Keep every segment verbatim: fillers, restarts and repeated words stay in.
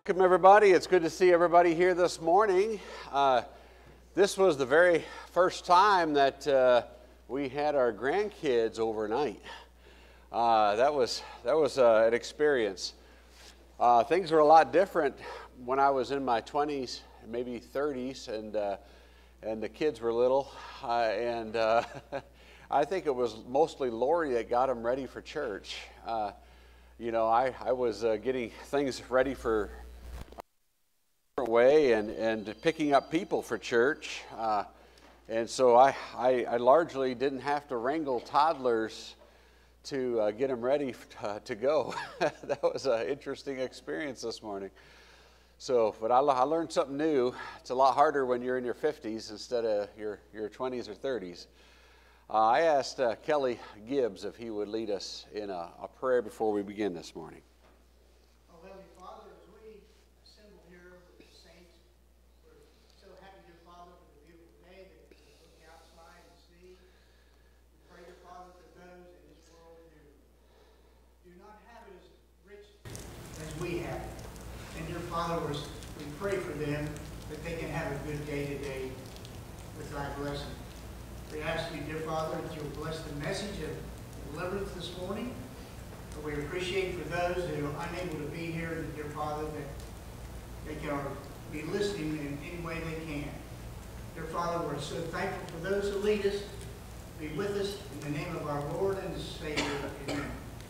Welcome everybody. It's good to see everybody here this morning. Uh, this was the very first time that uh, we had our grandkids overnight. Uh, that was that was uh, an experience. Uh, things were a lot different when I was in my twenties, maybe thirties, and uh, and the kids were little. Uh, and uh, I think it was mostly Lori that got them ready for church. Uh, you know, I I was uh, getting things ready for way and and picking up people for church, uh, and so I, I I largely didn't have to wrangle toddlers to uh, get them ready to, to go. That was an interesting experience this morning. So, but I, I learned something new. It's a lot harder when you're in your fifties instead of your your twenties or thirties. Uh, I asked uh, Kelly Gibbs if he would lead us in a, a prayer before we begin this morning. Father, we pray for them that they can have a good day today with thy blessing. We ask you, dear Father, that you'll bless the message of deliverance this morning. We appreciate for those who are unable to be here, dear Father, that they can be listening in any way they can. Dear Father, we're so thankful for those who lead us. Be with us in the name of our Lord and Savior. Amen.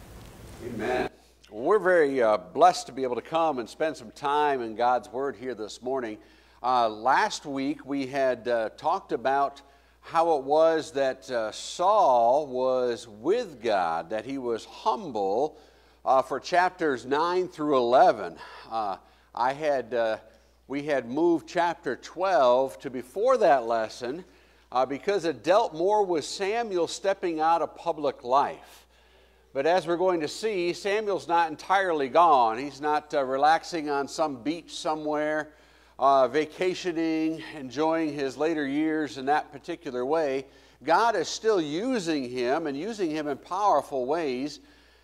Amen. We're very uh, blessed to be able to come and spend some time in God's Word here this morning. Uh, last week we had uh, talked about how it was that uh, Saul was with God, that he was humble uh, for chapters nine through eleven. Uh, I had, uh, we had moved chapter twelve to before that lesson uh, because it dealt more with Samuel stepping out of public life. But as we're going to see, Samuel's not entirely gone. He's not uh, relaxing on some beach somewhere, uh, vacationing, enjoying his later years in that particular way. God is still using him and using him in powerful ways.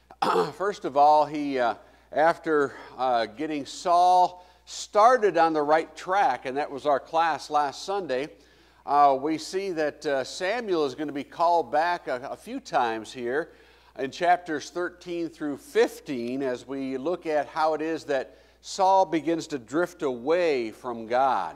First of all, he, uh, after uh, getting Saul started on the right track, and that was our class last Sunday, uh, we see that uh, Samuel is going to be called back a, a few times here in chapters thirteen through fifteen, as we look at how it is that Saul begins to drift away from God.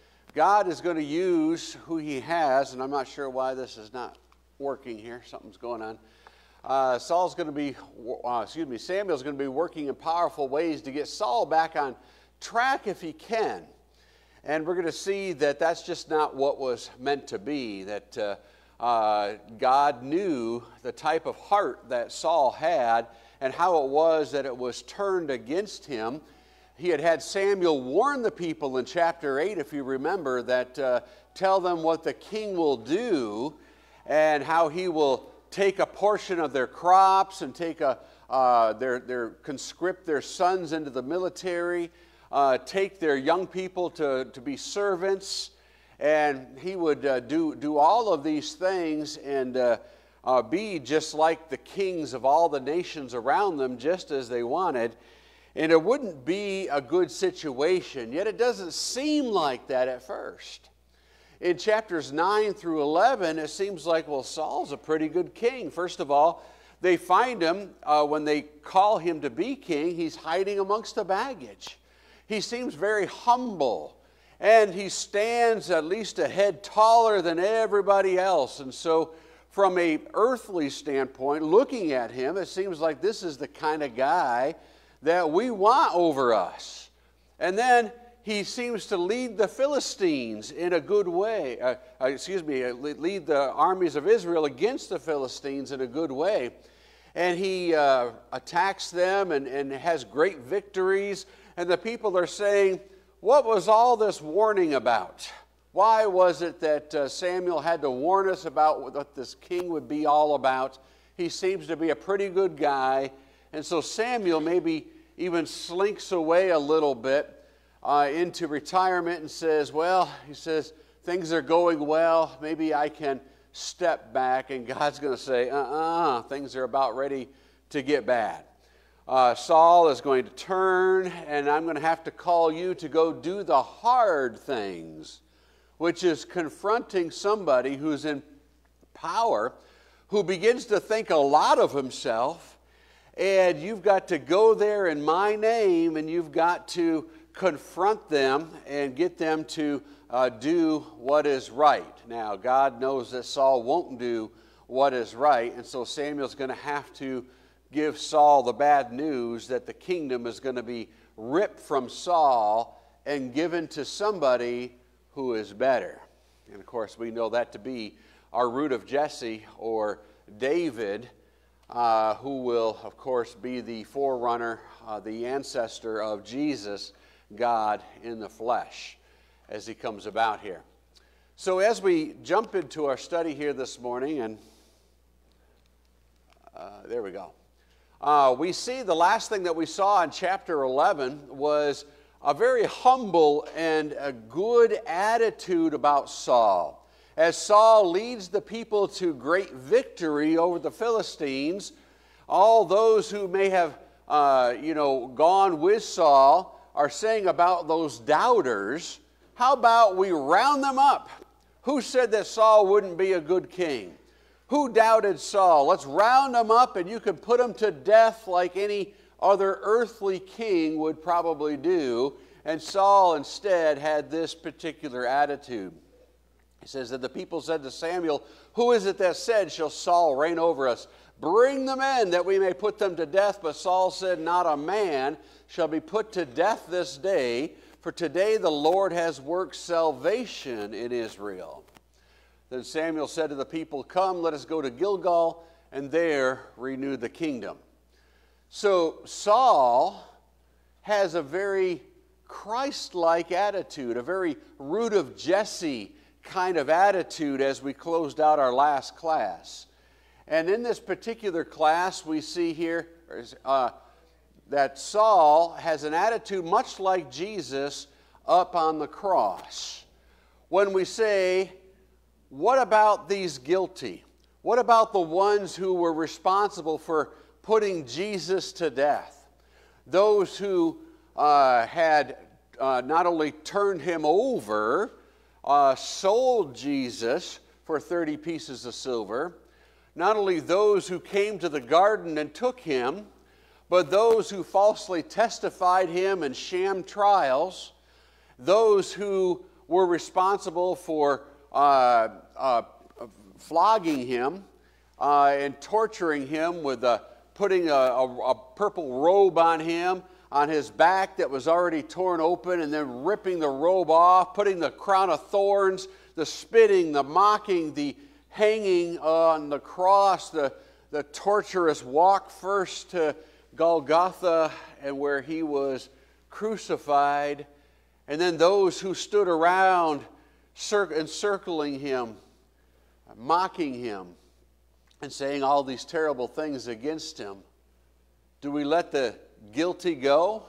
God is going to use who he has, and I'm not sure why this is not working here. Something's going on. Uh, Saul's going to be, uh, excuse me, Samuel's going to be working in powerful ways to get Saul back on track if he can. And we're going to see that that's just not what was meant to be, that uh, Uh, God knew the type of heart that Saul had and how it was that it was turned against him. He had had Samuel warn the people in chapter eight, if you remember, that uh, tell them what the king will do and how he will take a portion of their crops and take a, uh, their, their, conscript their sons into the military, uh, take their young people to, to be servants. And he would uh, do, do all of these things and uh, uh, be just like the kings of all the nations around them, just as they wanted. And it wouldn't be a good situation, yet it doesn't seem like that at first. In chapters nine through eleven, it seems like, well, Saul's a pretty good king. First of all, they find him, uh, when they call him to be king, he's hiding amongst the baggage. He seems very humble. And he stands at least a head taller than everybody else. And so from a earthly standpoint, looking at him, it seems like this is the kind of guy that we want over us. And then he seems to lead the Philistines in a good way. Uh, uh, excuse me, lead the armies of Israel against the Philistines in a good way. And he uh, attacks them and, and has great victories. And the people are saying, what was all this warning about? Why was it that uh, Samuel had to warn us about what this king would be all about? He seems to be a pretty good guy. And so Samuel maybe even slinks away a little bit uh, into retirement and says, well, he says, things are going well. Maybe I can step back. And God's going to say, uh-uh, things are about ready to get bad. uh, Saul is going to turn, and I'm going to have to call you to go do the hard things, which is confronting somebody who's in power, who begins to think a lot of himself, and you've got to go there in my name, and you've got to confront them and get them to uh, do what is right. Now, God knows that Saul won't do what is right, and so Samuel's going to have to give Saul the bad news that the kingdom is going to be ripped from Saul and given to somebody who is better. And of course, we know that to be our root of Jesse, or David, uh, who will, of course, be the forerunner, uh, the ancestor of Jesus, God in the flesh, as he comes about here. So as we jump into our study here this morning, and uh, there we go, uh, we see the last thing that we saw in chapter eleven was a very humble and a good attitude about Saul. As Saul leads the people to great victory over the Philistines, all those who may have uh, you know, gone with Saul are saying about those doubters, how about we round them up? Who said that Saul wouldn't be a good king? Who doubted Saul? Let's round them up, and you can put them to death like any other earthly king would probably do. And Saul instead had this particular attitude. He says that the people said to Samuel, "Who is it that said, 'Shall Saul reign over us?' Bring the men that we may put them to death." But Saul said, "Not a man shall be put to death this day, for today the Lord has worked salvation in Israel." Then Samuel said to the people, "Come, let us go to Gilgal, and there renew the kingdom." So Saul has a very Christ-like attitude, a very root of Jesse kind of attitude as we closed out our last class. And in this particular class, we see here uh, that Saul has an attitude much like Jesus up on the cross. When we say, what about these guilty? What about the ones who were responsible for putting Jesus to death? Those who uh, had uh, not only turned him over, uh, sold Jesus for thirty pieces of silver, not only those who came to the garden and took him, but those who falsely testified him in sham trials, those who were responsible for uh, uh, flogging him uh, and torturing him with a, putting a, a, a purple robe on him, on his back that was already torn open, and then ripping the robe off, putting the crown of thorns, the spitting, the mocking, the hanging on the cross, the, the torturous walk first to Golgotha and where he was crucified, and then those who stood around encircling him, mocking him, and saying all these terrible things against him. Do we let the guilty go?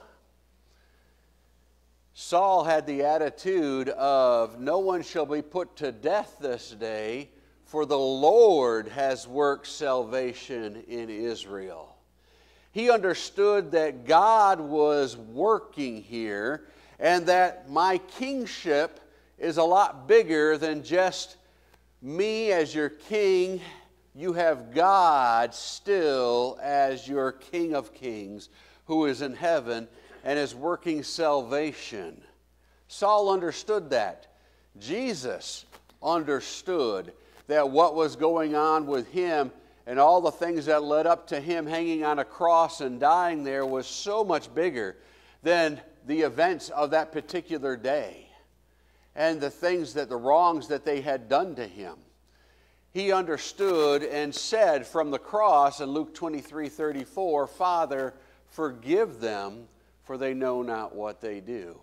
Saul had the attitude of, no one shall be put to death this day, for the Lord has worked salvation in Israel. He understood that God was working here, and that my kingship is a lot bigger than just me as your king. You have God still as your King of Kings, who is in heaven and is working salvation. Saul understood that. Jesus understood that what was going on with him and all the things that led up to him hanging on a cross and dying there was so much bigger than the events of that particular day and the things that, the wrongs that they had done to him. He understood and said from the cross in Luke twenty-three thirty-four, "Father, forgive them, for they know not what they do."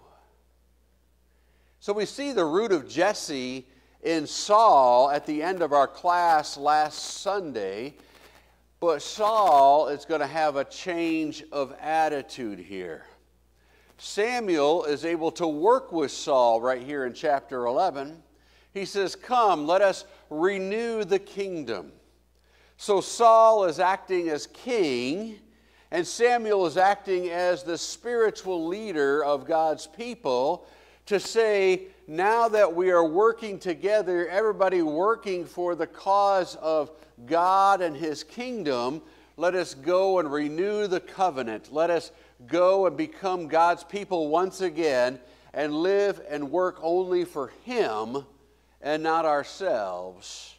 So we see the root of Jesse in Saul at the end of our class last Sunday, but Saul is going to have a change of attitude here. Samuel is able to work with Saul right here in chapter eleven. He says, "Come, let us renew the kingdom." So Saul is acting as king, And Samuel is acting as the spiritual leader of God's people to say, now that we are working together, everybody working for the cause of God and His kingdom, let us go and renew the covenant. Let us go and become God's people once again and live and work only for Him and not ourselves.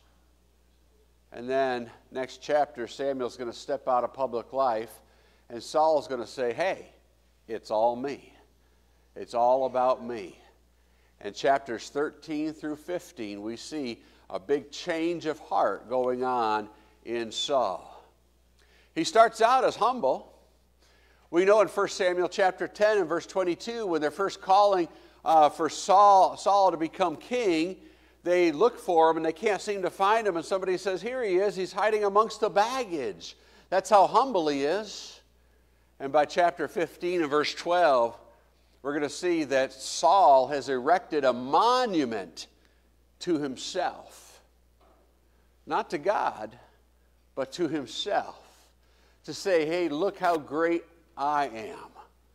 And then next chapter, Samuel's going to step out of public life, and Saul's going to say, hey, it's all me. It's all about me. In chapters thirteen through fifteen, we see a big change of heart going on in Saul. He starts out as humble. We know in First Samuel chapter ten and verse twenty-two, when they're first calling uh, for Saul, Saul to become king, they look for him and they can't seem to find him, and somebody says, here he is, he's hiding amongst the baggage. That's how humble he is. And by chapter fifteen and verse twelve, we're going to see that Saul has erected a monument to himself. Not to God, but to himself. To say, hey, look how great I am.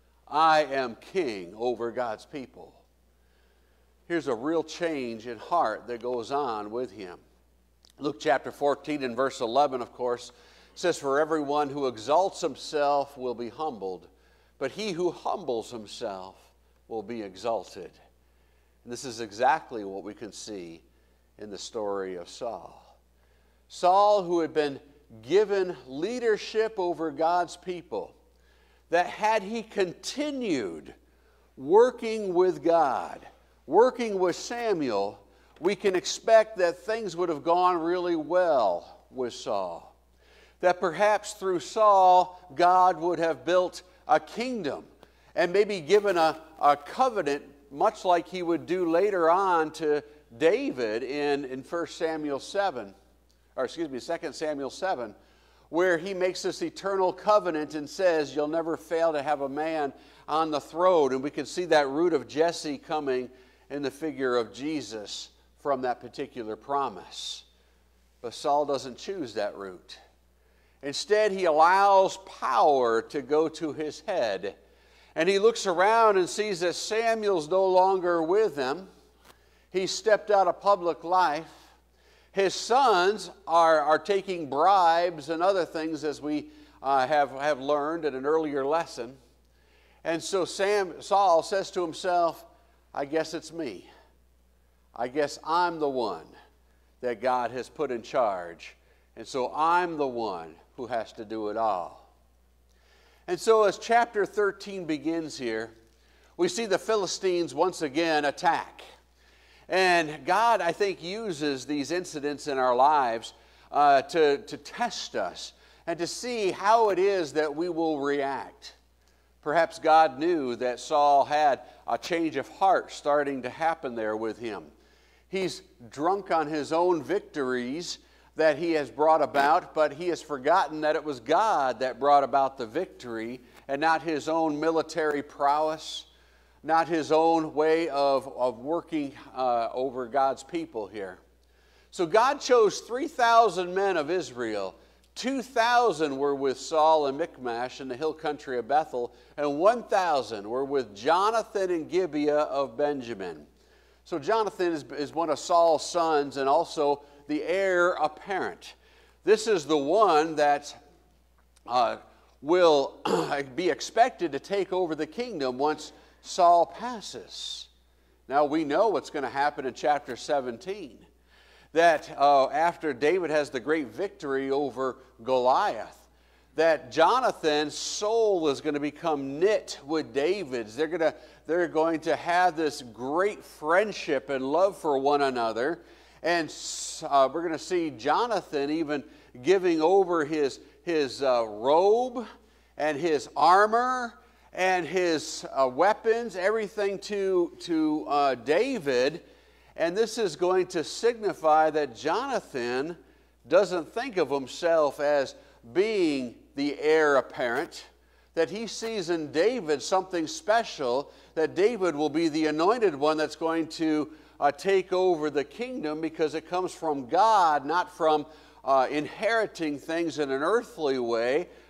I am king over God's people. Here's a real change in heart that goes on with him. Luke chapter fourteen and verse eleven, of course, says, for everyone who exalts himself will be humbled, but he who humbles himself will be exalted. And this is exactly what we can see in the story of Saul. Saul, who had been given leadership over God's people, that had he continued working with God, working with Samuel, we can expect that things would have gone really well with Saul. That perhaps through Saul, God would have built a kingdom and maybe given a, a covenant, much like he would do later on to David in, in First Samuel seven, or excuse me, Second Samuel seven, where he makes this eternal covenant and says, you'll never fail to have a man on the throne. And we can see that root of Jesse coming in the figure of Jesus from that particular promise. But Saul doesn't choose that route. Instead, he allows power to go to his head. And he looks around and sees that Samuel's no longer with him. He stepped out of public life. His sons are, are taking bribes and other things, as we uh, have, have learned in an earlier lesson. And so Sam, Saul says to himself, I guess it's me. I guess I'm the one that God has put in charge. And so I'm the one who has to do it all. And so as chapter thirteen begins here, we see the Philistines once again attack. And God, I think, uses these incidents in our lives uh, to, to test us and to see how it is that we will react. Perhaps God knew that Saul had a change of heart starting to happen there with him. He's drunk on his own victories that he has brought about, but he has forgotten that it was God that brought about the victory and not his own military prowess, not his own way of, of working uh, over God's people here. So God chose three thousand men of Israel. two thousand were with Saul and Michmash in the hill country of Bethel, and one thousand were with Jonathan in Gibeah of Benjamin. So Jonathan is, is one of Saul's sons and also the heir apparent. This is the one that uh, will be expected to take over the kingdom once Saul passes. Now we know what's going to happen in chapter seventeen. That uh, after David has the great victory over Goliath, that Jonathan's soul is going to become knit with David's. They're going to, they're going to have this great friendship and love for one another. And uh, we're going to see Jonathan even giving over his, his uh, robe and his armor and his uh, weapons, everything to, to uh, David. And this is going to signify that Jonathan doesn't think of himself as being the heir apparent, that he sees in David something special, that David will be the anointed one that's going to uh, take over the kingdom because it comes from God, not from uh, inheriting things in an earthly way,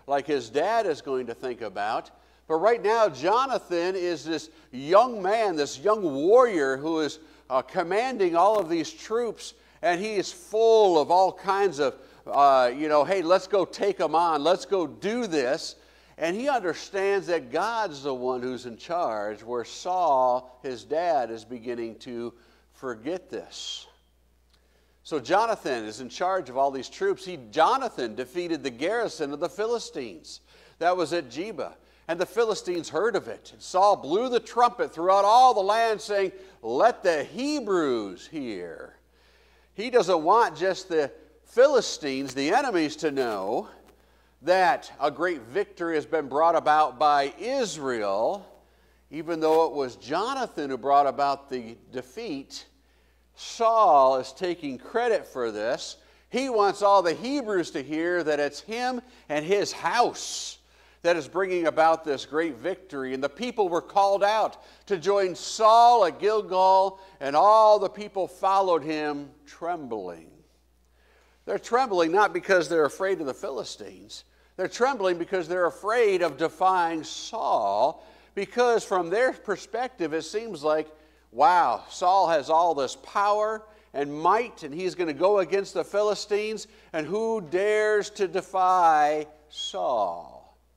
like his dad is going to think about. But right now, Jonathan is this young man, this young warrior who is uh, commanding all of these troops, and he is full of all kinds of, uh, you know, hey, let's go take them on, let's go do this. And he understands that God's the one who's in charge, where Saul, his dad, is beginning to forget this. So Jonathan is in charge of all these troops. He, Jonathan defeated the garrison of the Philistines. That was at Geba. And the Philistines heard of it. And Saul blew the trumpet throughout all the land, saying, let the Hebrews hear. He doesn't want just the Philistines, the enemies, to know that a great victory has been brought about by Israel. Even though it was Jonathan who brought about the defeat, Saul is taking credit for this. He wants all the Hebrews to hear that it's him and his house that is bringing about this great victory. And the people were called out to join Saul at Gilgal, and all the people followed him trembling. They're trembling not because they're afraid of the Philistines. They're trembling because they're afraid of defying Saul, because from their perspective it seems like, wow, Saul has all this power and might, and he's going to go against the Philistines, and who dares to defy Saul?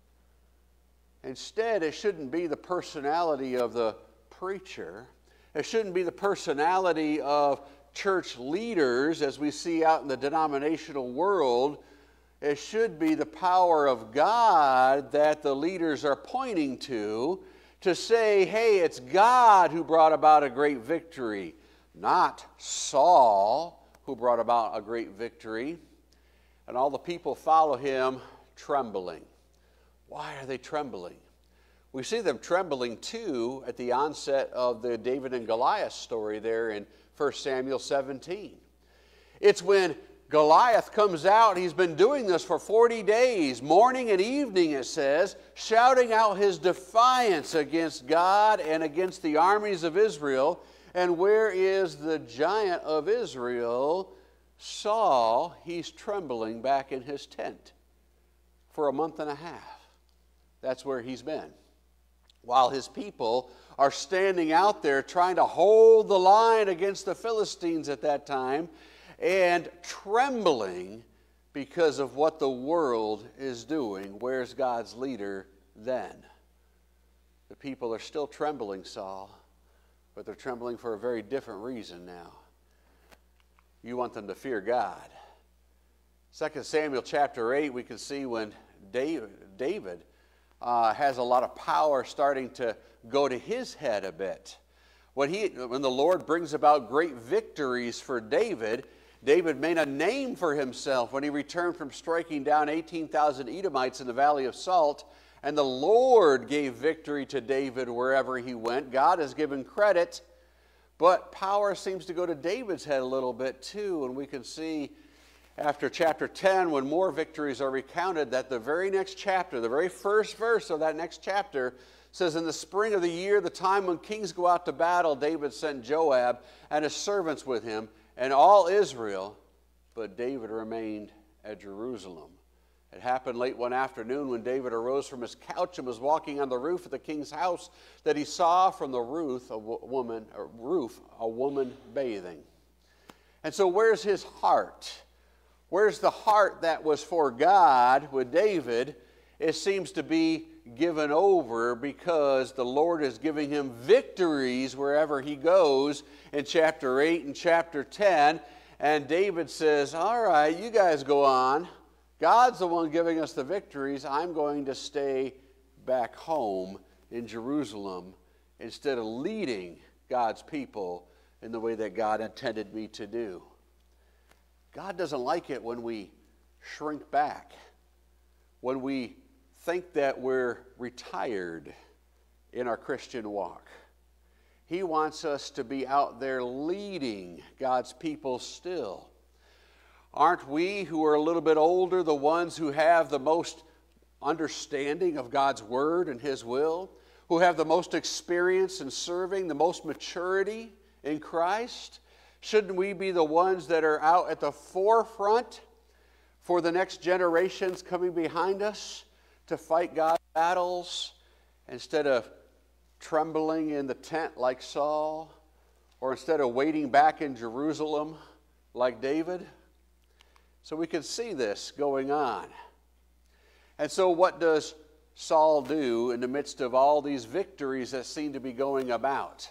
Instead, it shouldn't be the personality of the preacher. It shouldn't be the personality of church leaders as we see out in the denominational world. It should be the power of God that the leaders are pointing to, to say, hey, it's God who brought about a great victory, not Saul who brought about a great victory. And all the people follow him trembling. Why are they trembling? We see them trembling too at the onset of the David and Goliath story there in First Samuel seventeen. It's when Goliath comes out. He's been doing this for forty days, morning and evening, it says, shouting out his defiance against God and against the armies of Israel. And where is the giant of Israel? Saul. He's trembling back in his tent for a month and a half. That's where he's been. While his people are standing out there trying to hold the line against the Philistines at that time, and trembling because of what the world is doing. Where's God's leader then? The people are still trembling, Saul, but they're trembling for a very different reason now. You want them to fear God. Second Samuel chapter eight, we can see when David, David uh, has a lot of power starting to go to his head a bit. When, he, when the Lord brings about great victories for David, David made a name for himself when he returned from striking down eighteen thousand Edomites in the Valley of Salt. And the Lord gave victory to David wherever he went. God has given credit, but power seems to go to David's head a little bit too. And we can see after chapter ten, when more victories are recounted, that the very next chapter, the very first verse of that next chapter, says, in the spring of the year, the time when kings go out to battle, David sent Joab and his servants with him, and all Israel, but David remained at Jerusalem. It happened late one afternoon when David arose from his couch and was walking on the roof of the king's house, that he saw from the roof a woman, a roof, a woman bathing. And so where's his heart? Where's the heart that was for God with David? It seems to be given over because the Lord is giving him victories wherever he goes in chapter eight and chapter ten. And David says, all right, you guys go on. God's the one giving us the victories. I'm going to stay back home in Jerusalem instead of leading God's people in the way that God intended me to do. God doesn't like it when we shrink back, when we think that we're retired in our Christian walk. He wants us to be out there leading God's people still. Aren't we who are a little bit older the ones who have the most understanding of God's word and his will, who have the most experience in serving, the most maturity in Christ? Shouldn't we be the ones that are out at the forefront for the next generations coming behind us to fight God's battles instead of trembling in the tent like Saul, or instead of waiting back in Jerusalem like David? So we can see this going on. And so what does Saul do in the midst of all these victories that seem to be going about?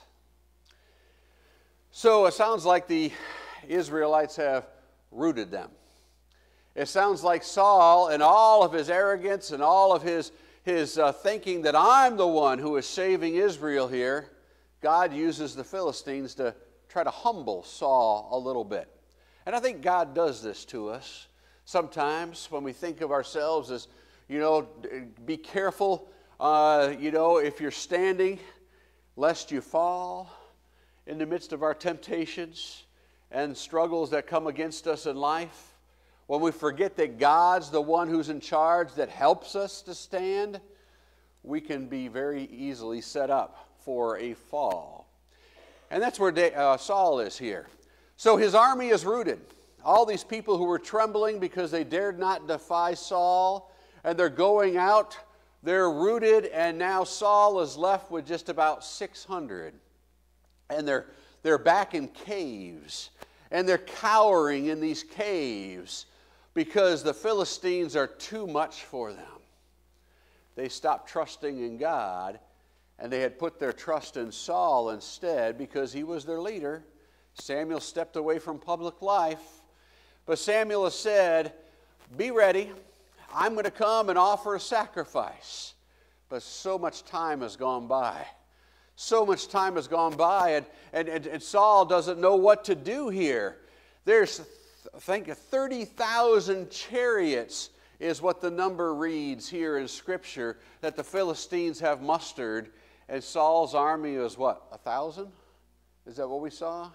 So it sounds like the Israelites have routed them. It sounds like Saul, and all of his arrogance and all of his, his uh, thinking that I'm the one who is saving Israel here, God uses the Philistines to try to humble Saul a little bit. And I think God does this to us sometimes when we think of ourselves as, you know, be careful, uh, you know, if you're standing, lest you fall in the midst of our temptations and struggles that come against us in life. When we forget that God's the one who's in charge that helps us to stand, we can be very easily set up for a fall. And that's where uh, Saul is here. So his army is routed. All these people who were trembling because they dared not defy Saul, and they're going out, they're routed, and now Saul is left with just about six hundred. And they're, they're back in caves, and they're cowering in these caves because the Philistines are too much for them. They stopped trusting in God, and they had put their trust in Saul instead because he was their leader. Samuel stepped away from public life, but Samuel has said, be ready, I'm going to come and offer a sacrifice. But so much time has gone by. So much time has gone by, and, and, and, and Saul doesn't know what to do here. There's, I think, thirty thousand chariots is what the number reads here in Scripture that the Philistines have mustered, and Saul's army is what, a thousand? Is that what we saw?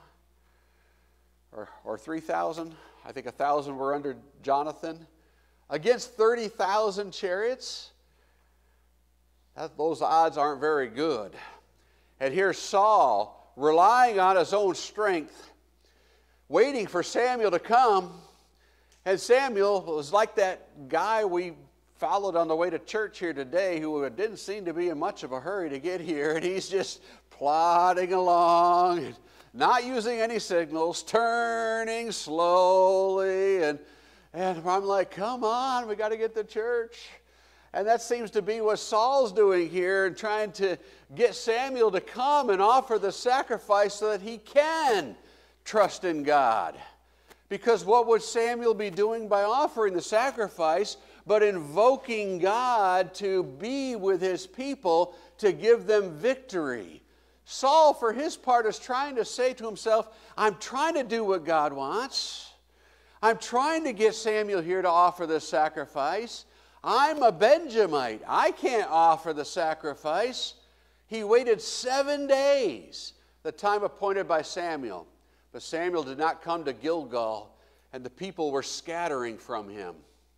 Or, or three thousand? I think a thousand were under Jonathan. Against thirty thousand chariots? That, those odds aren't very good. And here's Saul relying on his own strength, waiting for Samuel to come. And Samuel was like that guy we followed on the way to church here today who didn't seem to be in much of a hurry to get here. And he's just plodding along, and not using any signals, turning slowly. And, and I'm like, come on, we got to get to church. And that seems to be what Saul's doing here, and trying to get Samuel to come and offer the sacrifice so that he can trust in God. Because what would Samuel be doing by offering the sacrifice but invoking God to be with his people to give them victory? Saul, for his part, is trying to say to himself, I'm trying to do what God wants. I'm trying to get Samuel here to offer this sacrifice. I'm a Benjamite. I can't offer the sacrifice. He waited seven days, the time appointed by Samuel. But Samuel did not come to Gilgal, and the people were scattering from him.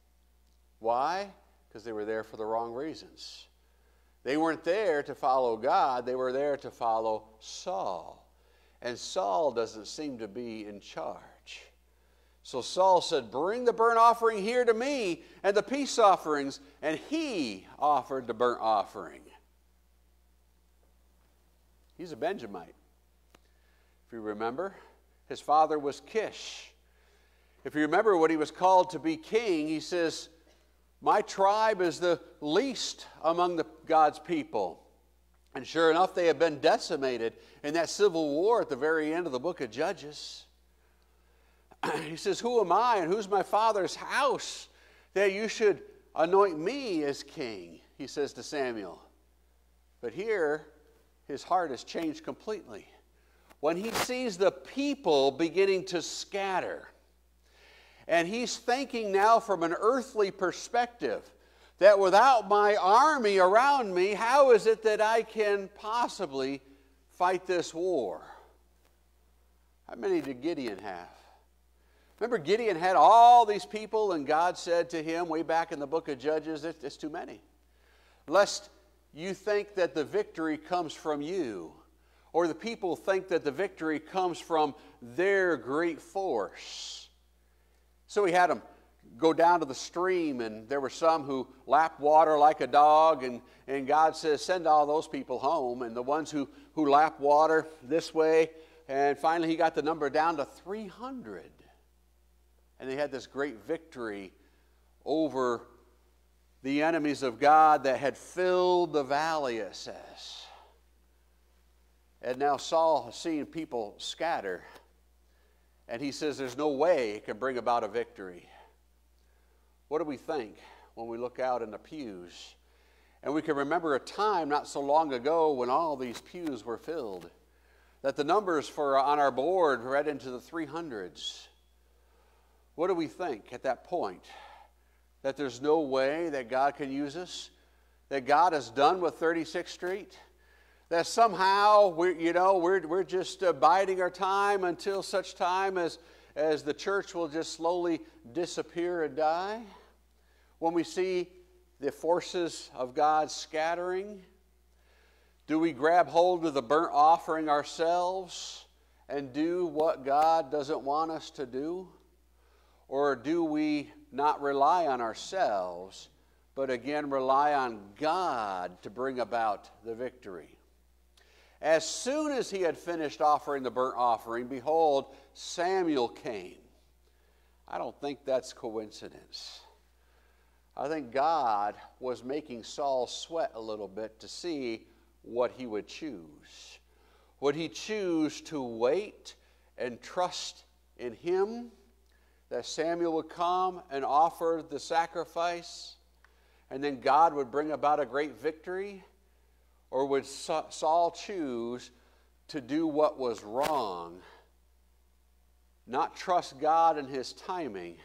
Why? Because they were there for the wrong reasons. They weren't there to follow God. They were there to follow Saul. And Saul doesn't seem to be in charge. So Saul said, bring the burnt offering here to me and the peace offerings. And he offered the burnt offering. He's a Benjamite. If you remember, his father was Kish. If you remember when he was called to be king, he says, my tribe is the least among the God's people. And sure enough, they have been decimated in that civil war at the very end of the book of Judges. He says, who am I and who's my father's house that you should anoint me as king? He says to Samuel. But here, his heart has changed completely. When he sees the people beginning to scatter, and he's thinking now from an earthly perspective that without my army around me, how is it that I can possibly fight this war? How many did Gideon have? Remember, Gideon had all these people, and God said to him way back in the book of Judges, it's too many. Lest you think that the victory comes from you, or the people think that the victory comes from their great force. So he had them go down to the stream, and there were some who lapped water like a dog, and, and God says, send all those people home. And the ones who, who lapped water this way, and finally he got the number down to three hundred. And they had this great victory over the enemies of God that had filled the valley, it says. And now Saul has seen people scatter, and he says there's no way it can bring about a victory. What do we think when we look out in the pews? And we can remember a time not so long ago when all these pews were filled, that the numbers for on our board read into the three hundreds. What do we think at that point? That there's no way that God can use us? That God is done with thirty-sixth Street? That somehow we're, you know, we're, we're just uh, biding our time until such time as, as the church will just slowly disappear and die? When we see the forces of God scattering, do we grab hold of the burnt offering ourselves and do what God doesn't want us to do? Or do we not rely on ourselves, but again rely on God to bring about the victory? As soon as he had finished offering the burnt offering, behold, Samuel came. I don't think that's coincidence. I think God was making Saul sweat a little bit to see what he would choose. Would he choose to wait and trust in him, that Samuel would come and offer the sacrifice, and then God would bring about a great victory? Or would Saul choose to do what was wrong, not trust God and his timing,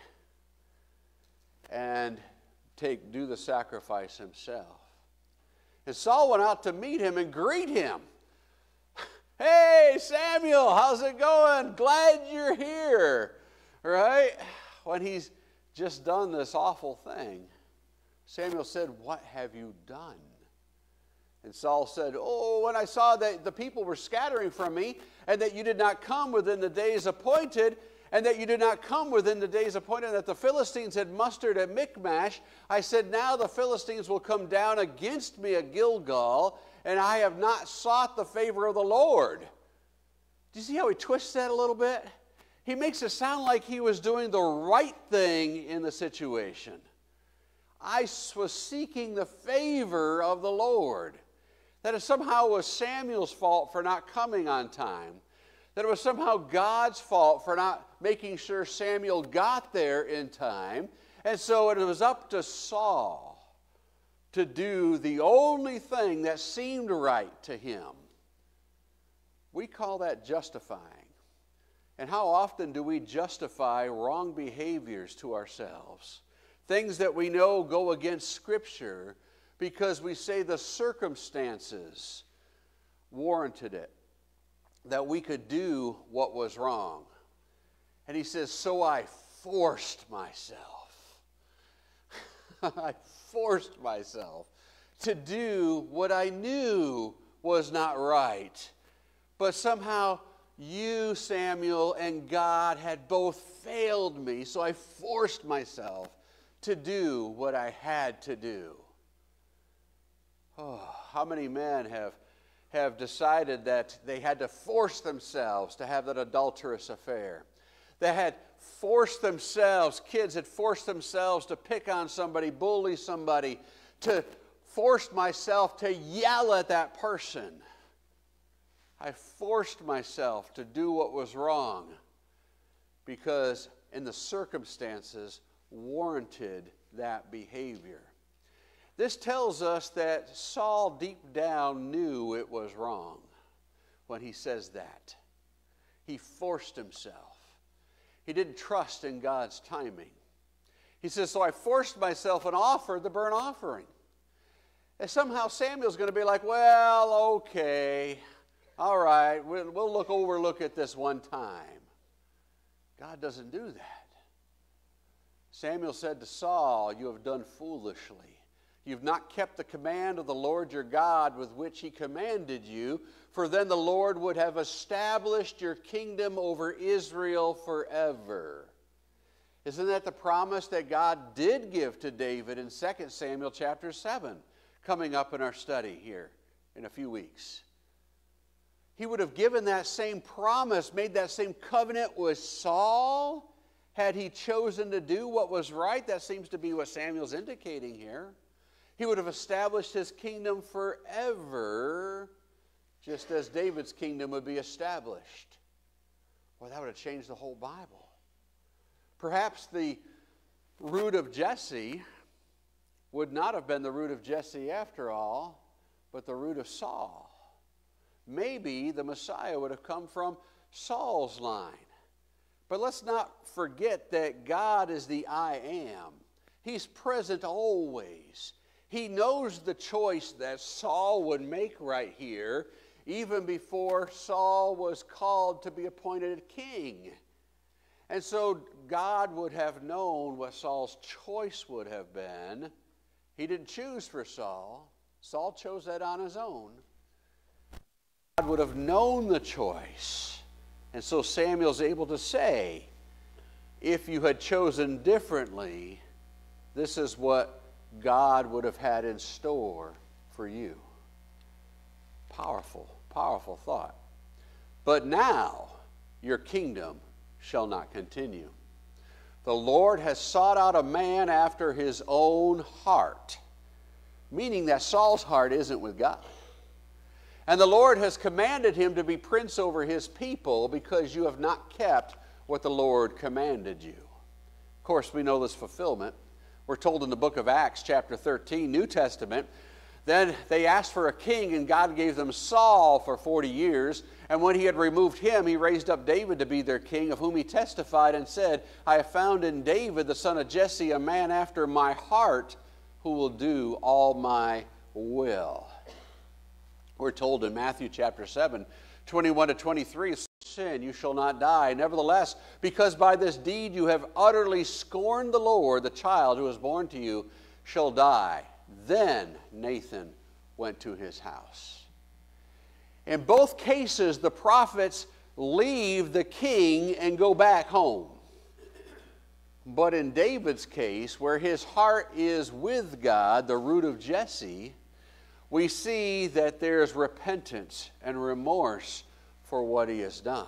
and take do the sacrifice himself? And Saul went out to meet him and greet him. Hey, Samuel, how's it going? Glad you're here. Right? When he's just done this awful thing, Samuel said, what have you done? And Saul said, oh, when I saw that the people were scattering from me, and that you did not come within the days appointed, and that you did not come within the days appointed, and that the Philistines had mustered at Michmash, I said, now the Philistines will come down against me at Gilgal, and I have not sought the favor of the Lord. Do you see how he twists that a little bit? He makes it sound like he was doing the right thing in the situation. I was seeking the favor of the Lord. That it somehow was Samuel's fault for not coming on time. That it was somehow God's fault for not making sure Samuel got there in time. And so it was up to Saul to do the only thing that seemed right to him. We call that justifying. And how often do we justify wrong behaviors to ourselves? Things that we know go against Scripture, because we say the circumstances warranted it, that we could do what was wrong. And he says, so I forced myself. I forced myself to do what I knew was not right. But somehow you, Samuel, and God had both failed me, so I forced myself to do what I had to do. Oh, how many men have, have decided that they had to force themselves to have that adulterous affair? They had forced themselves, kids had forced themselves to pick on somebody, bully somebody, to force myself to yell at that person. I forced myself to do what was wrong because in the circumstances warranted that behavior. This tells us that Saul deep down knew it was wrong when he says that. He forced himself. He didn't trust in God's timing. He says, so I forced myself and offered the burnt offering. And somehow Samuel's going to be like, well, okay, all right, we'll, we'll look overlook at this one time. God doesn't do that. Samuel said to Saul, you have done foolishly. You've not kept the command of the Lord your God with which he commanded you, for then the Lord would have established your kingdom over Israel forever. Isn't that the promise that God did give to David in Second Samuel chapter seven, coming up in our study here in a few weeks? He would have given that same promise, made that same covenant with Saul, had he chosen to do what was right. That seems to be what Samuel's indicating here. He would have established his kingdom forever, just as David's kingdom would be established. Well, that would have changed the whole Bible. Perhaps the root of Jesse would not have been the root of Jesse after all, but the root of Saul. Maybe the Messiah would have come from Saul's line. But let's not forget that God is the I am. He's present always. He knows the choice that Saul would make right here, even before Saul was called to be appointed king. And so God would have known what Saul's choice would have been. He didn't choose for Saul. Saul chose that on his own. God would have known the choice. And so Samuel's able to say, if you had chosen differently, this is what God would have had in store for you. Powerful, powerful thought. But now your kingdom shall not continue. The Lord has sought out a man after his own heart, meaning that Saul's heart isn't with God. And the Lord has commanded him to be prince over his people because you have not kept what the Lord commanded you. Of course, we know this fulfillment. We're told in the book of Acts, chapter thirteen, New Testament, then they asked for a king, and God gave them Saul for forty years. And when he had removed him, he raised up David to be their king, of whom he testified and said, I have found in David, the son of Jesse, a man after my heart, who will do all my will. We're told in Matthew chapter seven, twenty-one to twenty-three, sin, you shall not die. Nevertheless, because by this deed you have utterly scorned the Lord, the child who was born to you shall die. Then Nathan went to his house. In both cases, the prophets leave the king and go back home. But in David's case, where his heart is with God, the root of Jesse, we see that there's repentance and remorse for what he has done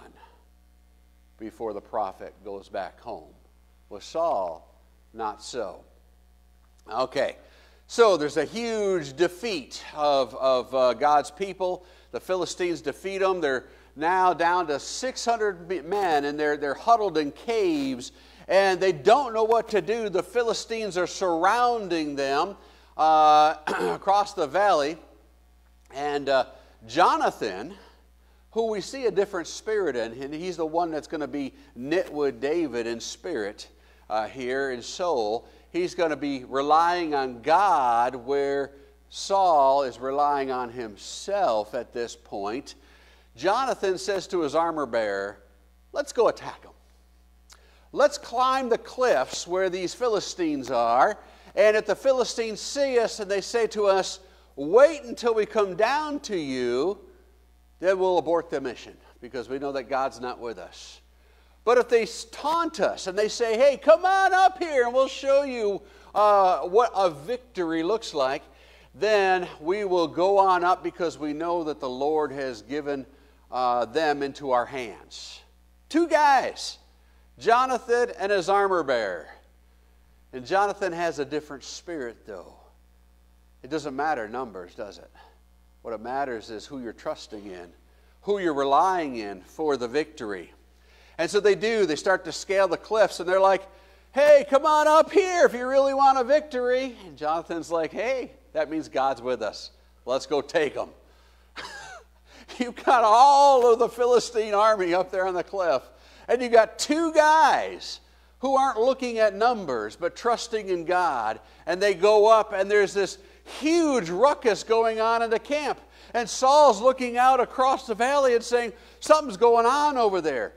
before the prophet goes back home. With Saul, not so. Okay, so there's a huge defeat of, of uh, God's people. The Philistines defeat them. They're now down to six hundred men, and they're, they're huddled in caves, and they don't know what to do. The Philistines are surrounding them uh, across the valley, and uh, Jonathan, who we see a different spirit in, and he's the one that's going to be knit with David in spirit uh, here in soul. He's going to be relying on God where Saul is relying on himself at this point. Jonathan says to his armor bearer, let's go attack them. Let's climb the cliffs where these Philistines are, and if the Philistines see us and they say to us, wait until we come down to you, then we'll abort the mission because we know that God's not with us. But if they taunt us and they say, hey, come on up here and we'll show you uh, what a victory looks like, then we will go on up because we know that the Lord has given uh, them into our hands. Two guys, Jonathan and his armor bearer. And Jonathan has a different spirit, though. It doesn't matter numbers, does it? What it matters is who you're trusting in, who you're relying in for the victory. And so they do. They start to scale the cliffs, and they're like, hey, come on up here if you really want a victory. And Jonathan's like, hey, that means God's with us. Let's go take them. You've got all of the Philistine army up there on the cliff, and you've got two guys who aren't looking at numbers but trusting in God. And they go up, and there's this huge ruckus going on in the camp. And Saul's looking out across the valley and saying, something's going on over there.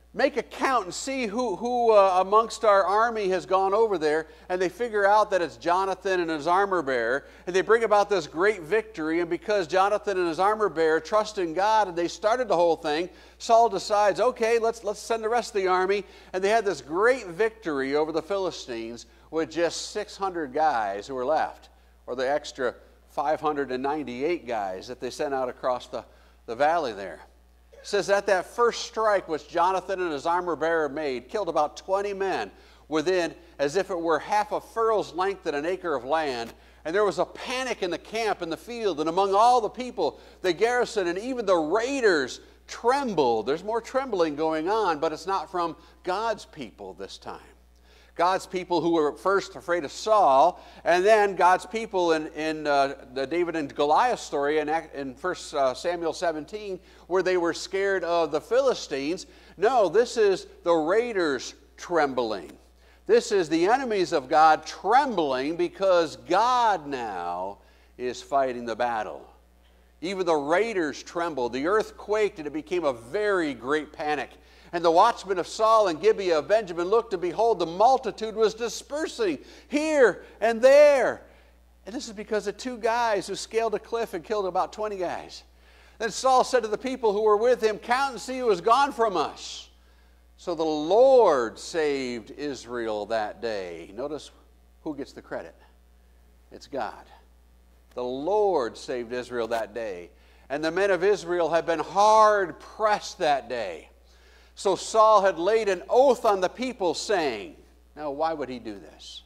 make a count and see who, who uh, amongst our army has gone over there. And they figure out that it's Jonathan and his armor bearer. And they bring about this great victory. And because Jonathan and his armor bearer trust in God and they started the whole thing, Saul decides, okay, let's, let's send the rest of the army. And they had this great victory over the Philistines with just six hundred guys who were left, or the extra five hundred ninety-eight guys that they sent out across the, the valley there. It says that that first strike which Jonathan and his armor bearer made killed about twenty men within, as if it were half a furrow's length in an acre of land. And there was a panic in the camp, in the field, and among all the people, the garrison, and even the raiders trembled. There's more trembling going on, but it's not from God's people this time. God's people who were first afraid of Saul, and then God's people in, in uh, the David and Goliath story in, in First Samuel seventeen, where they were scared of the Philistines. No, this is the raiders trembling. This is the enemies of God trembling because God now is fighting the battle. Even the raiders trembled. The earth quaked, and it became a very great panic. And the watchmen of Saul and Gibeah of Benjamin looked, and behold, the multitude was dispersing here and there. And this is because of two guys who scaled a cliff and killed about twenty guys. Then Saul said to the people who were with him, count and see who is gone from us. So the Lord saved Israel that day. Notice who gets the credit. It's God. The Lord saved Israel that day. And the men of Israel had been hard pressed that day. So Saul had laid an oath on the people, saying, now why would he do this?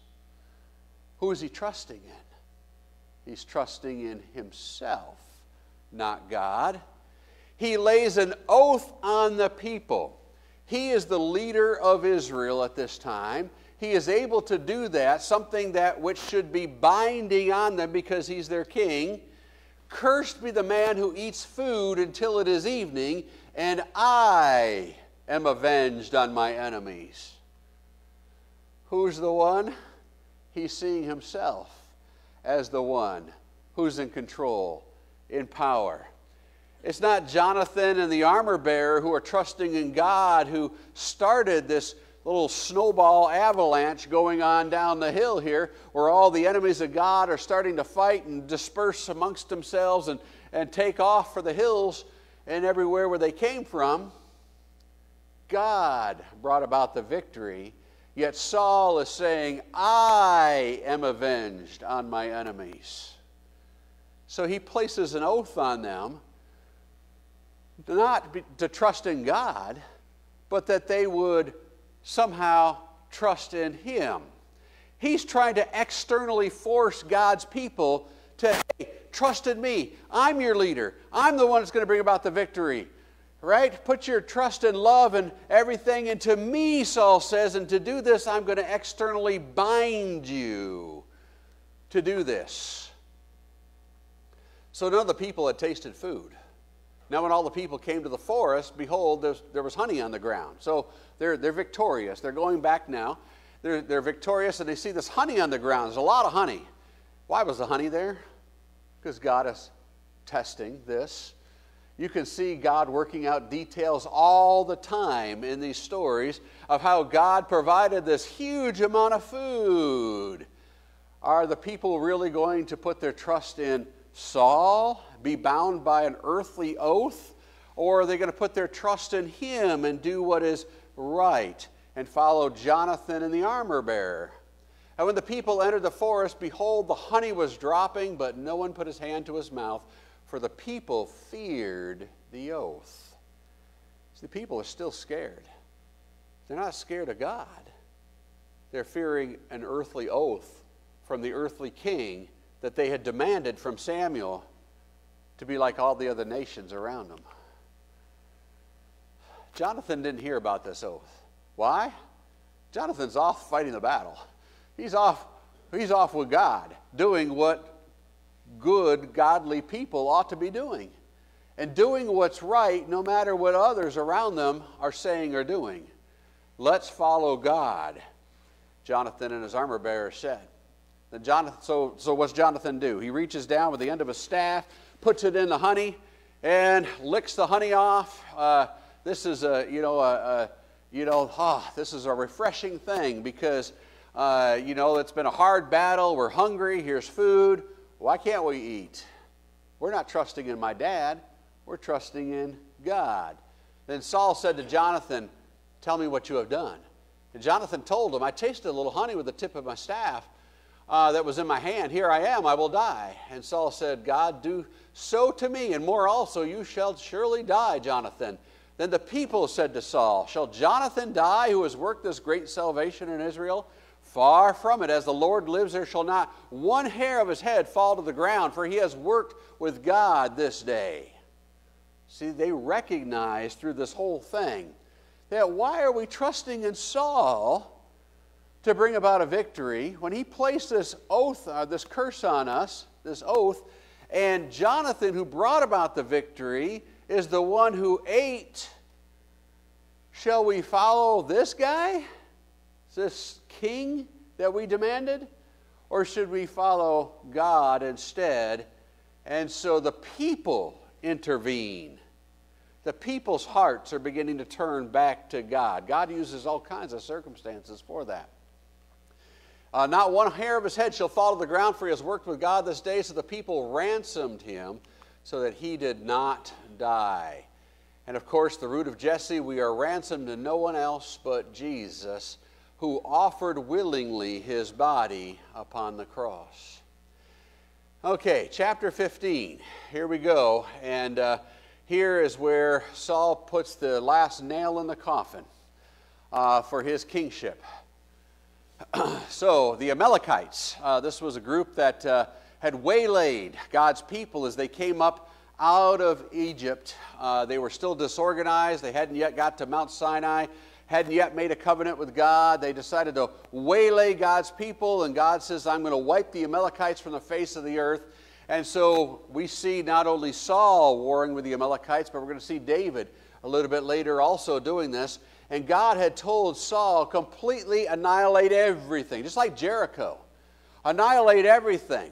Who is he trusting in? He's trusting in himself, not God. He lays an oath on the people. He is the leader of Israel at this time. He is able to do that, something that which should be binding on them because he's their king. Cursed be the man who eats food until it is evening, and I am avenged on my enemies. Who's the one? He's seeing himself as the one who's in control, in power. It's not Jonathan and the armor bearer who are trusting in God who started this little snowball avalanche going on down the hill here, where all the enemies of God are starting to fight and disperse amongst themselves and, and take off for the hills and everywhere where they came from. God brought about the victory, yet Saul is saying, I am avenged on my enemies. So he places an oath on them, not to trust in God, but that they would somehow trust in him. He's trying to externally force God's people to, hey, trust in me. I'm your leader. I'm the one that's going to bring about the victory. Right? Put your trust and love and everything into me, Saul says, and to do this, I'm going to externally bind you to do this. So none of the people had tasted food. Now when all the people came to the forest, behold, there was honey on the ground. So they're, they're victorious. They're going back now. They're, they're victorious, and they see this honey on the ground. There's a lot of honey. Why was the honey there? Because God is testing this. You can see God working out details all the time in these stories of how God provided this huge amount of food. Are the people really going to put their trust in Saul, be bound by an earthly oath, or are they going to put their trust in him and do what is right and follow Jonathan and the armor bearer? And when the people entered the forest, behold, the honey was dropping, but no one put his hand to his mouth, for the people feared the oath. See, the people are still scared. They're not scared of God. They're fearing an earthly oath from the earthly king that they had demanded from Samuel to be like all the other nations around them. Jonathan didn't hear about this oath. Why? Jonathan's off fighting the battle. He's off, he's off with God, doing what good, godly people ought to be doing. And doing what's right, no matter what others around them are saying or doing. Let's follow God, Jonathan and his armor bearer said. Then Jonathan, so, so what's Jonathan do? He reaches down with the end of his staff, puts it in the honey, and licks the honey off. Uh, this is a, you know, a, a, you know, oh, this is a refreshing thing because, uh, you know, it's been a hard battle. We're hungry. Here's food. Why can't we eat? We're not trusting in my dad. We're trusting in God. Then Saul said to Jonathan, tell me what you have done. And Jonathan told him, I tasted a little honey with the tip of my staff uh, that was in my hand. Here I am, I will die. And Saul said, God, do so to me, and more also, you shall surely die, Jonathan. Then the people said to Saul, shall Jonathan die who has worked this great salvation in Israel? Far from it. As the Lord lives, there shall not one hair of his head fall to the ground, for he has worked with God this day. See, they recognize through this whole thing that why are we trusting in Saul to bring about a victory when he placed this oath, uh, this curse on us, this oath, and Jonathan, who brought about the victory, is the one who ate. Shall we follow this guy, this king that we demanded, or should we follow God instead? And so the people intervene. The people's hearts are beginning to turn back to God. God uses all kinds of circumstances for that. Uh, not one hair of his head shall fall to the ground, for he has worked with God this day. So the people ransomed him so that he did not die. And of course, the root of Jesse, we are ransomed to no one else but Jesus, who offered willingly his body upon the cross. Okay, chapter fifteen. Here we go. And uh, here is where Saul puts the last nail in the coffin uh, for his kingship. So the Amalekites, uh, this was a group that uh, had waylaid God's people as they came up out of Egypt. Uh, they were still disorganized. They hadn't yet got to Mount Sinai, hadn't yet made a covenant with God. They decided to waylay God's people, and God says, I'm going to wipe the Amalekites from the face of the earth. And so we see not only Saul warring with the Amalekites, but we're going to see David a little bit later also doing this. And God had told Saul, completely annihilate everything, just like Jericho. Annihilate everything.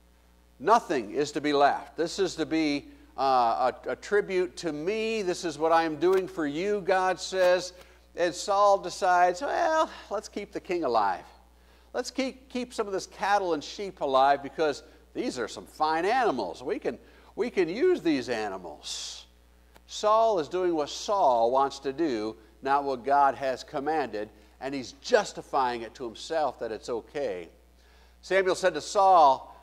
Nothing is to be left. This is to be uh, a, a tribute to me. This is what I am doing for you, God says. And Saul decides, well, let's keep the king alive. Let's keep, keep some of this cattle and sheep alive because these are some fine animals. We can, we can use these animals. Saul is doing what Saul wants to do, not what God has commanded, and he's justifying it to himself that it's okay. Samuel said to Saul,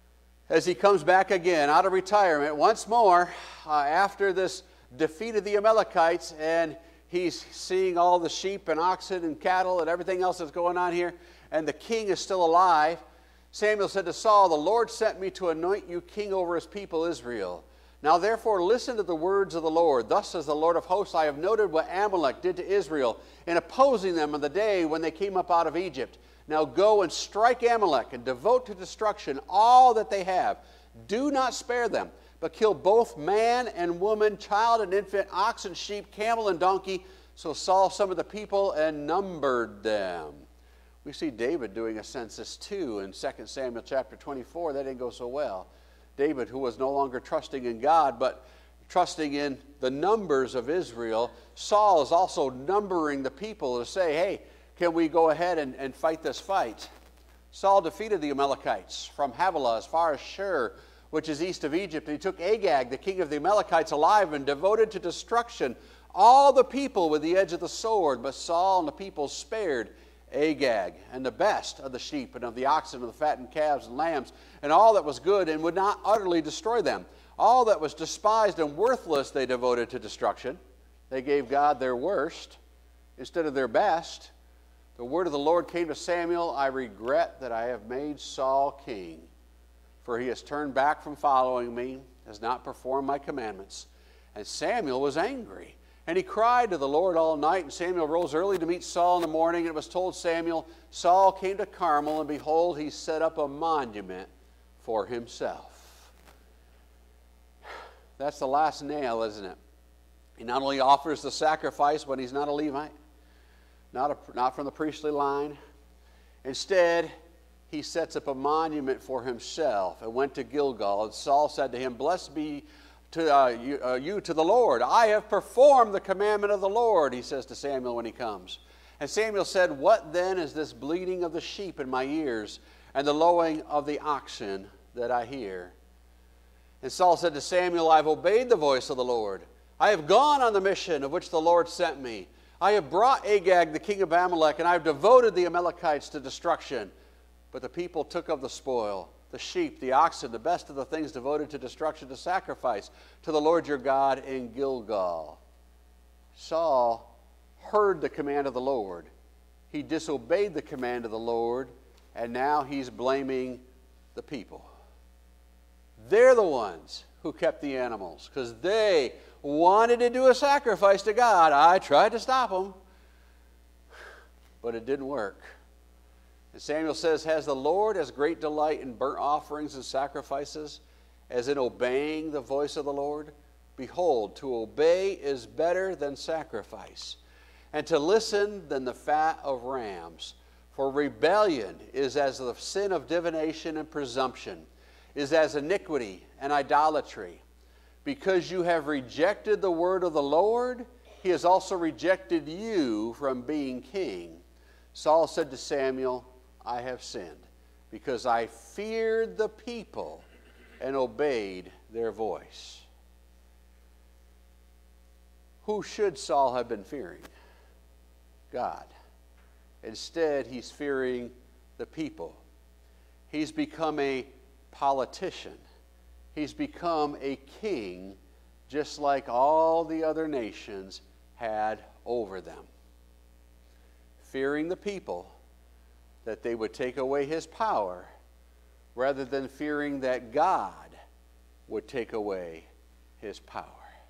as he comes back again out of retirement once more uh, after this defeat of the Amalekites, and he's seeing all the sheep and oxen and cattle and everything else that's going on here, and the king is still alive. Samuel said to Saul, the Lord sent me to anoint you king over his people Israel. Now therefore listen to the words of the Lord. Thus says the Lord of hosts, I have noted what Amalek did to Israel in opposing them on the day when they came up out of Egypt. Now go and strike Amalek and devote to destruction all that they have. Do not spare them, but kill both man and woman, child and infant, ox and sheep, camel and donkey. So Saul summoned the people and numbered them. We see David doing a census too in Second Samuel chapter twenty-four. That didn't go so well. David, who was no longer trusting in God, but trusting in the numbers of Israel, Saul is also numbering the people to say, hey, can we go ahead and, and fight this fight? Saul defeated the Amalekites from Havilah as far as Shur, which is east of Egypt. He took Agag, the king of the Amalekites, alive and devoted to destruction all the people with the edge of the sword. But Saul and the people spared Agag and the best of the sheep and of the oxen and the fattened calves and lambs and all that was good, and would not utterly destroy them. All that was despised and worthless they devoted to destruction. They gave God their worst instead of their best. The word of the Lord came to Samuel, I regret that I have made Saul king, for he has turned back from following me, has not performed my commandments. And Samuel was angry, and he cried to the Lord all night. And Samuel rose early to meet Saul in the morning, and it was told Samuel, Saul came to Carmel, and behold, he set up a monument for himself. That's the last nail, isn't it? He not only offers the sacrifice when he's not a Levite, not, a, not from the priestly line. Instead, he sets up a monument for himself and went to Gilgal. And Saul said to him, Blessed be to, uh, you, uh, you to the Lord. I have performed the commandment of the Lord, he says to Samuel when he comes. And Samuel said, what then is this bleating of the sheep in my ears and the lowing of the oxen that I hear? And Saul said to Samuel, I have obeyed the voice of the Lord. I have gone on the mission of which the Lord sent me. I have brought Agag, the king of Amalek, and I have devoted the Amalekites to destruction. But the people took of the spoil, the sheep, the oxen, the best of the things devoted to destruction, to sacrifice to the Lord your God in Gilgal. Saul heard the command of the Lord. He disobeyed the command of the Lord, and now he's blaming the people. They're the ones who kept the animals because they wanted to do a sacrifice to God. I tried to stop them, but it didn't work. And Samuel says, has the Lord as great delight in burnt offerings and sacrifices as in obeying the voice of the Lord? Behold, to obey is better than sacrifice, and to listen than the fat of rams. For rebellion is as the sin of divination and presumption, is as iniquity and idolatry. Because you have rejected the word of the Lord, he has also rejected you from being king. Saul said to Samuel, I have sinned, because I feared the people and obeyed their voice. Who should Saul have been fearing? God. Instead, he's fearing the people. He's become a politician. He's become a king, just like all the other nations had over them. Fearing the people, that they would take away his power, rather than fearing that God would take away his power.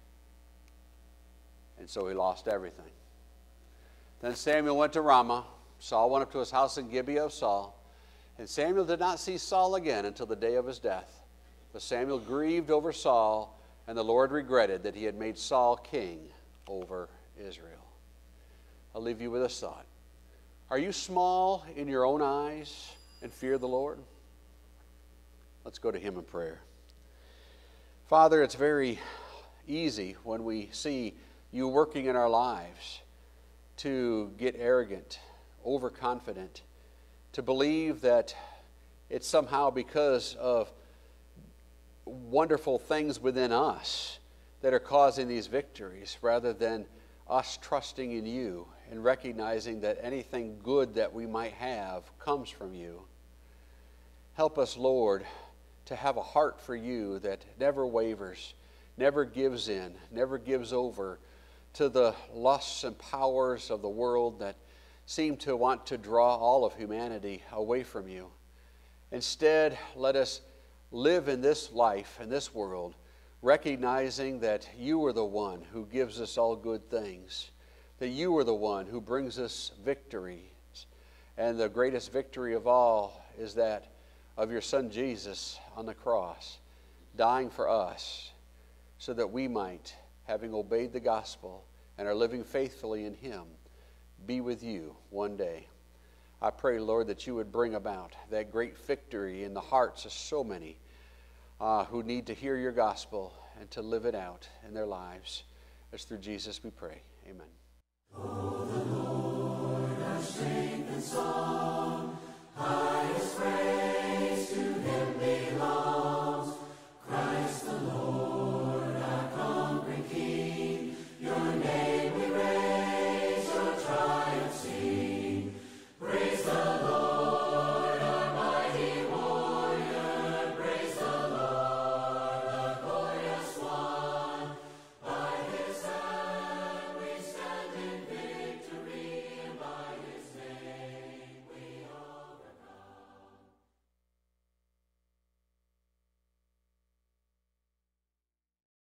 And so he lost everything. Then Samuel went to Ramah. Saul went up to his house in Gibeah of Saul. And Samuel did not see Saul again until the day of his death. But Samuel grieved over Saul, and the Lord regretted that he had made Saul king over Israel. I'll leave you with this thought. Are you small in your own eyes and fear the Lord? Let's go to him in prayer. Father, it's very easy when we see you working in our lives to get arrogant, overconfident, to believe that it's somehow because of wonderful things within us that are causing these victories, rather than us trusting in you and recognizing that anything good that we might have comes from you. Help us, Lord, to have a heart for you that never wavers, never gives in, never gives over to the lusts and powers of the world that seem to want to draw all of humanity away from you. Instead, let us live in this life, in this world, recognizing that you are the one who gives us all good things, that you are the one who brings us victories. And the greatest victory of all is that of your Son Jesus on the cross, dying for us so that we might, having obeyed the gospel and are living faithfully in him, be with you one day. I pray, Lord, that you would bring about that great victory in the hearts of so many uh, who need to hear your gospel and to live it out in their lives. It's through Jesus we pray. Amen. Oh, the Lord, our strength and song.